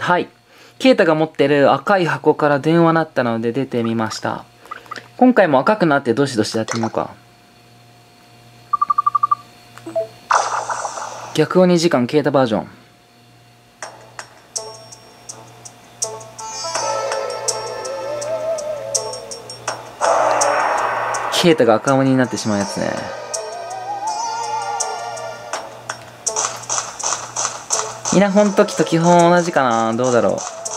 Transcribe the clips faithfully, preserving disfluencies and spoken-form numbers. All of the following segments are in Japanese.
はい。ケイタが持ってる赤い箱から電話鳴ったので出てみました。今回も赤くなってどしどしやってみようか。逆鬼時間ケイタバージョン。ケイタが赤鬼になってしまうやつね。稲穂の時と基本同じかな。どうだろう。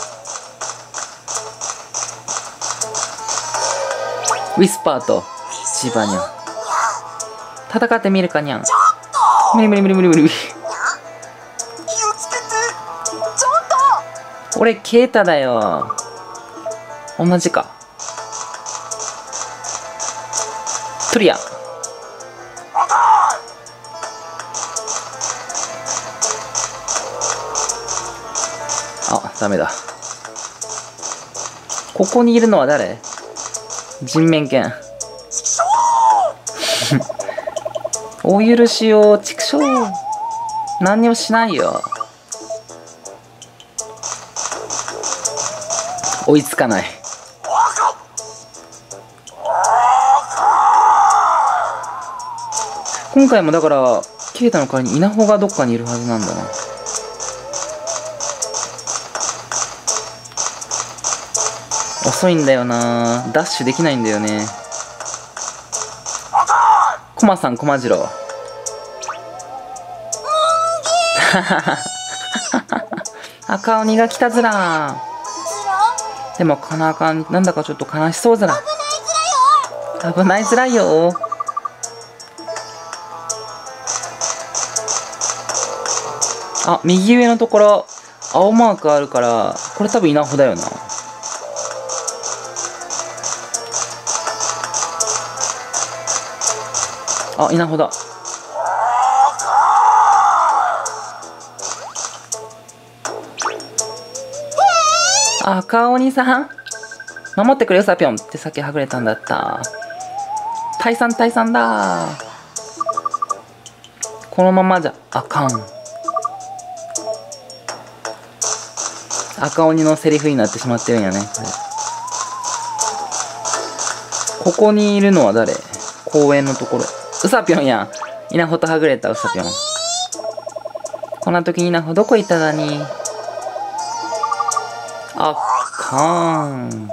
ウィスパーとジバニャン戦ってみるかにゃん。無理無理無理無理無理無理。俺ケイタだよ。同じか。トリア。あ、ダメだ。ここにいるのは誰？人面犬。お許しを、畜生。何にもしないよ。追いつかない。今回もだからケイタの代わりに稲穂がどっかにいるはずなんだな。遅いんだよな。ダッシュできないんだよね。コマさん、コマジロ。赤鬼が来たずら。でもこの赤鬼なんだかちょっと悲しそうずら。危ないずらいよ。あ、右上のところ青マークあるからこれ多分稲穂だよな。あ、稲穂だ。赤鬼さん守ってくれよサピョンってさっきはぐれたんだった。退散退散だ。このままじゃあかん。赤鬼のセリフになってしまってるんやね。ここにいるのは誰？公園のところ。ウサピョンやん。稲穂とはぐれたウサピョン。こんな時に稲穂どこ行っただに。あかん。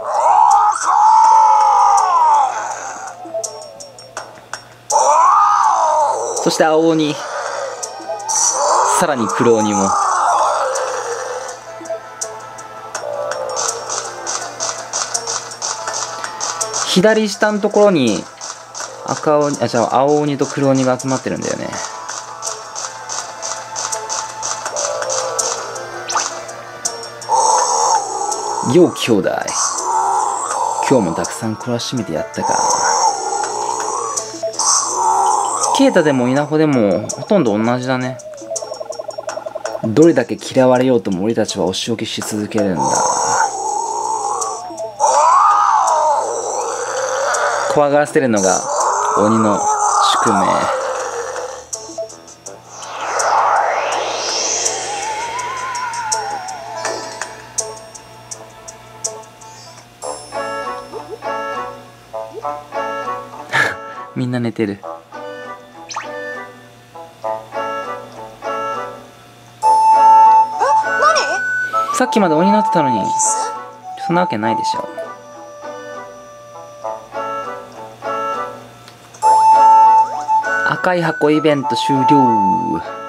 そして青鬼。さらに黒鬼も。左下のところに赤鬼、あ、じゃあ青鬼と黒鬼が集まってるんだよね。よう兄弟、今日もたくさん懲らしめてやったか。ケイタでも稲穂でもほとんど同じだね。どれだけ嫌われようとも俺たちはお仕置きし続けるんだ。怖がらせてるのが鬼の宿命。みんな寝てる。さっきまで鬼になってたのに。そんなわけないでしょ。赤い箱イベント終了。